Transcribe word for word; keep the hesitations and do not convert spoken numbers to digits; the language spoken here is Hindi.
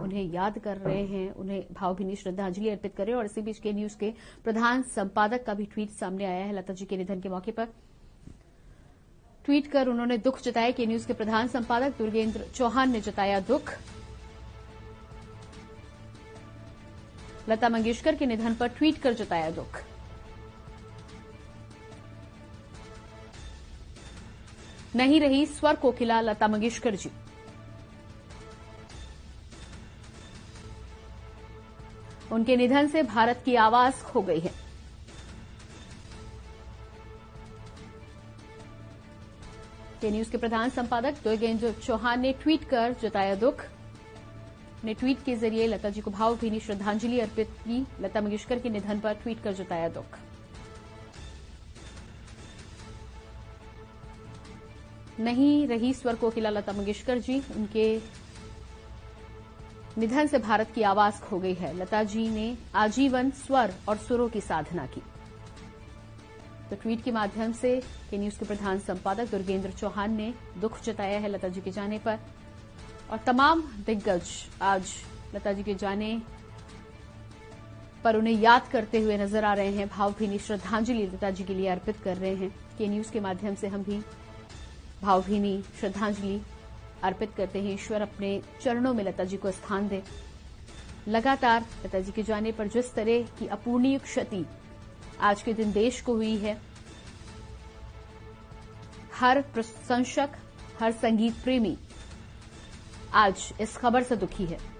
उन्हें याद कर रहे हैं, उन्हें भावभीनी श्रद्धांजलि अर्पित कर रहे हैं। और इसी बीच के न्यूज के प्रधान संपादक का भी ट्वीट सामने आया है लता जी के निधन के मौके पर। ट्वीट कर उन्होंने दुख जताया कि न्यूज के प्रधान संपादक दुर्गेंद्र चौहान ने जताया दुख। लता मंगेशकर के निधन पर ट्वीट कर जताया दुख। नहीं रही स्वर कोकिला लता मंगेशकर जी। उनके निधन से भारत की आवाज खो गई है। के न्यूज के प्रधान संपादक दुर्गेंद्र चौहान ने ट्वीट कर जताया दुख। ने ट्वीट के जरिए लता जी को भावभीनी श्रद्धांजलि अर्पित की। लता मंगेशकर के निधन पर ट्वीट कर जताया दुख। नहीं रही स्वर कोकिला लता मंगेशकर जी। उनके निधन से भारत की आवाज खो गई है। लता जी ने आजीवन स्वर और सुरों की साधना की। तो ट्वीट के माध्यम से के न्यूज के प्रधान संपादक दुर्गेंद्र चौहान ने दुख जताया है लता जी के जाने पर। और तमाम दिग्गज आज लता जी के जाने पर उन्हें याद करते हुए नजर आ रहे हैं, भावभीनी श्रद्धांजलि लता जी के लिए अर्पित कर रहे हैं। के न्यूज के माध्यम से हम भी भावभीनी श्रद्धांजलि अर्पित करते हैं। ईश्वर अपने चरणों में लता जी को स्थान दे। लगातार लता जी के जाने पर जिस तरह की अपूर्णीय क्षति आज के दिन देश को हुई है, हर प्रशंसक, हर संगीत प्रेमी आज इस खबर से दुखी है।